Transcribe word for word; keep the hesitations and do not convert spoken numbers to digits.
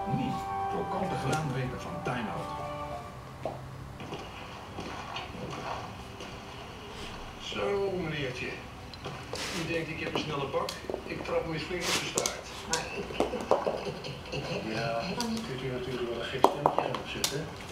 niet krokante graanrepen van Time-Out. Zo, meneertje. U denkt ik heb een snelle bak? Ik trap hem eens flink op de staart. Ja, kunt u natuurlijk wel een gek stemmetje gaan opzetten.